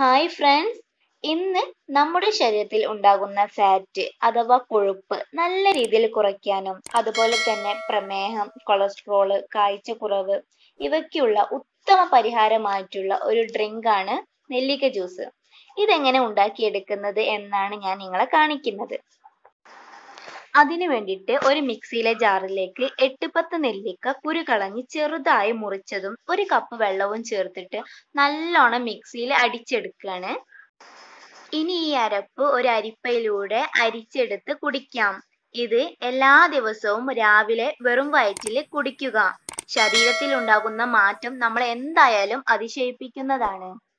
Hi friends, ഇന്ന് നമ്മുടെ ശരീരത്തിൽ ഉണ്ടാകുന്ന ഫാറ്റ് അഥവാ കൊഴുപ്പ് നല്ല രീതിയിൽ കുറയ്ക്കാനും അതുപോലെ തന്നെ പ്രമേഹം, കൊളസ്ട്രോള്, കാഴ്ചക്കുറവ് ഇവയ്ക്കുള്ള ഉത്തമ പരിഹാരമായിട്ടുള്ള ഒരു ഡ്രിങ്കാണ് നെല്ലിക്ക ജ്യൂസ്. ഇതെങ്ങനെ ഉണ്ടാക്കിയെടുക്കുന്നത് എന്നാണ് ഞാൻ നിങ്ങളെ കാണിക്കുന്നത്. അതിനു വേണ്ടിയിട്ട് ഒരു മിക്സിയിലെ ജാറിലേക്ക് 8-10 നെല്ലിക്ക കുരു കളഞ്ഞ് ചെറുതായി മുറിച്ചതും 1 കപ്പ് വെള്ളവും ചേർത്തിട്ട് നല്ലോണം മിക്സിയിൽ അടിച്ചെടുക്കുകയാണ്. ഇനി ഈ അരപ്പ് ഒരു അരിപ്പയിലൂടെ അരിച്ചെടുത്ത് കുടിക്കാം. ഇത് എല്ലാ ദിവസവും രാവിലെ വെറും വയറ്റിൽ കുടിക്കുക. ശരീരത്തിൽ ഉണ്ടാകുന്ന മാറ്റം നമ്മളെ എന്തായാലും അതിശയിപ്പിക്കുന്നതാണ്.